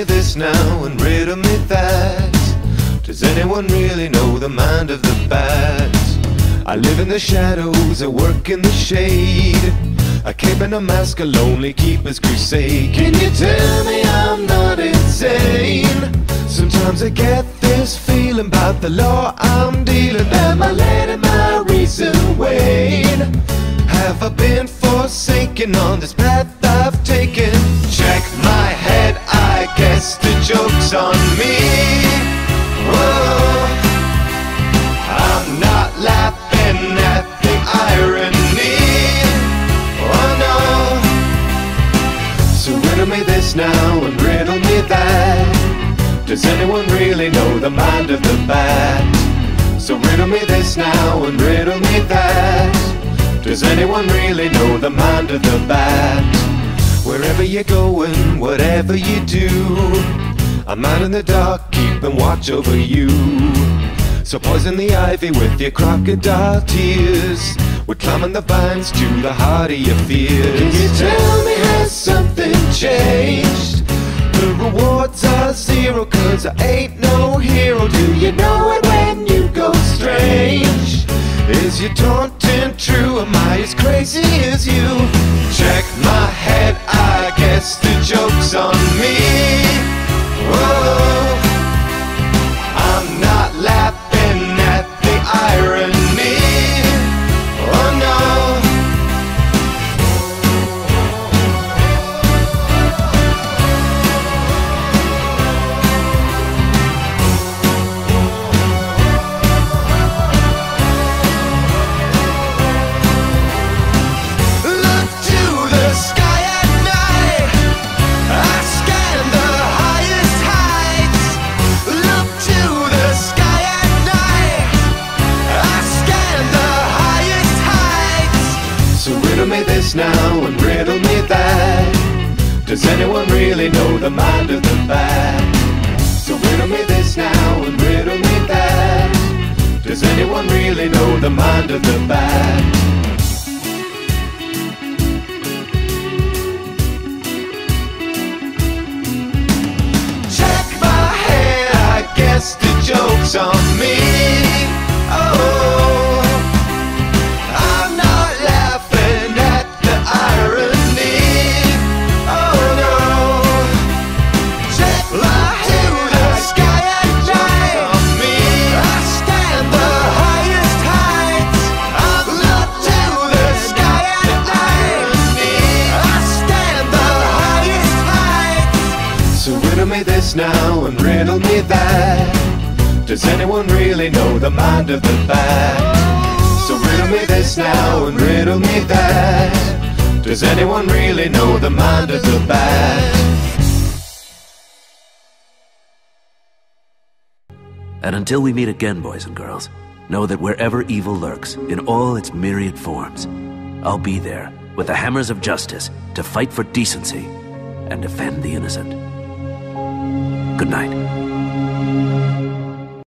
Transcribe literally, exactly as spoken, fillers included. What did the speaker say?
this now and riddle me that. Does anyone really know the mind of the bat? I live in the shadows, I work in the shade. A cape and a mask, a lonely keeper's crusade. Can you tell me I'm not insane? Sometimes I get this feeling about the law I'm dealing. Am I letting my reason wane? Have I been forsaken on this path I've taken? Check my head, I guess the joke's on me. Whoa, I'm not laughing at the irony. Oh no. So riddle me this now and riddle me that. Does anyone really know the mind of the bat? So riddle me this now and riddle me that. Does anyone really know the mind of the bat? Wherever you're going, whatever you do, I'm out in the dark, keeping watch over you. So poison the ivy with your crocodile tears. We're climbing the vines to the heart of your fears. Can you tell me, has something changed? The rewards are zero, cause I ain't no hero. Do you know it when you go strange? Is your taunting true? Am I as crazy as you? Check my head, I guess the joke's on me. Whoa, I'm not laughing at the irony. Oh no. Now and riddle me that. Does anyone really know the mind of the bat? So riddle me this now and riddle me that. Does anyone really know the mind of the bat? Check my head, I guess the joke's on me. Oh, now and riddle me that. Does anyone really know the mind of the bat? So riddle me this now and riddle me that. Does anyone really know the mind of the bat? And until we meet again, boys and girls, know that wherever evil lurks, in all its myriad forms, I'll be there with the hammers of justice to fight for decency and defend the innocent. Good night.